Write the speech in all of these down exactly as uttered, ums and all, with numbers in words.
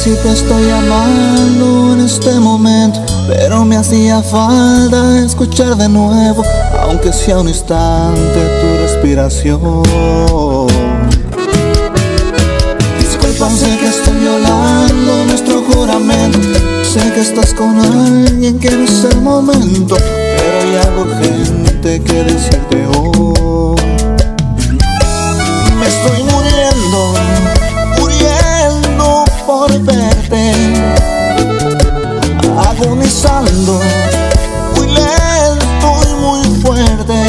si te estoy amando en este momento, pero me hacía falta escuchar de nuevo, aunque sea un instante, tu respiración. Disculpa, sé que estoy violando nuestro juramento, sé que estás con alguien que no es el momento, pero hay algo urgente que decirte hoy. Me estoy muriendo, muriendo por verte, agonizando, muy lento y muy fuerte.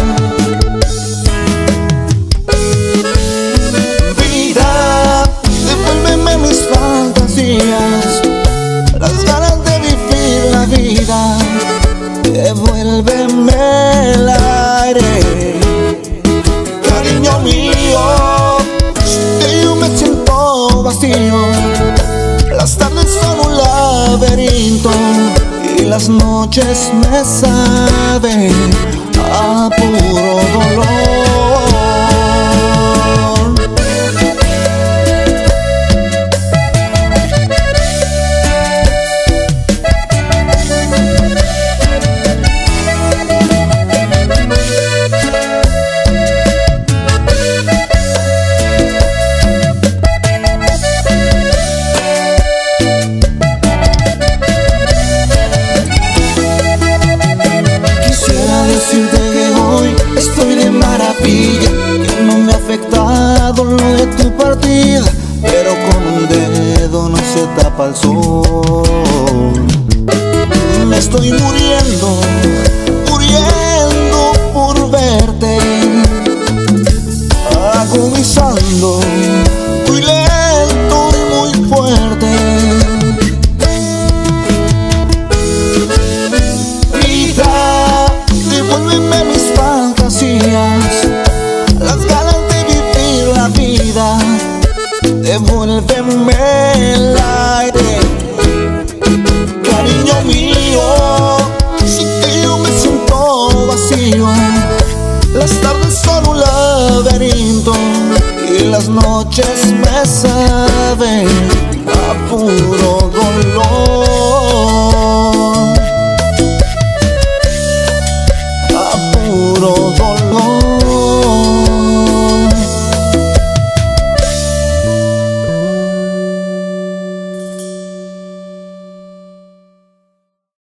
Vida, devuélveme mis fantasías, las ganas de vivir la vida, devuélveme el aire. Cariño mío, que yo me siento vacío, las tardes son un laberinto y las noches me saben a puro dolor. Decirte que hoy estoy de maravilla, que no me ha afectado lo de tu partida, pero con un dedo no se tapa el sol. Me estoy muriendo.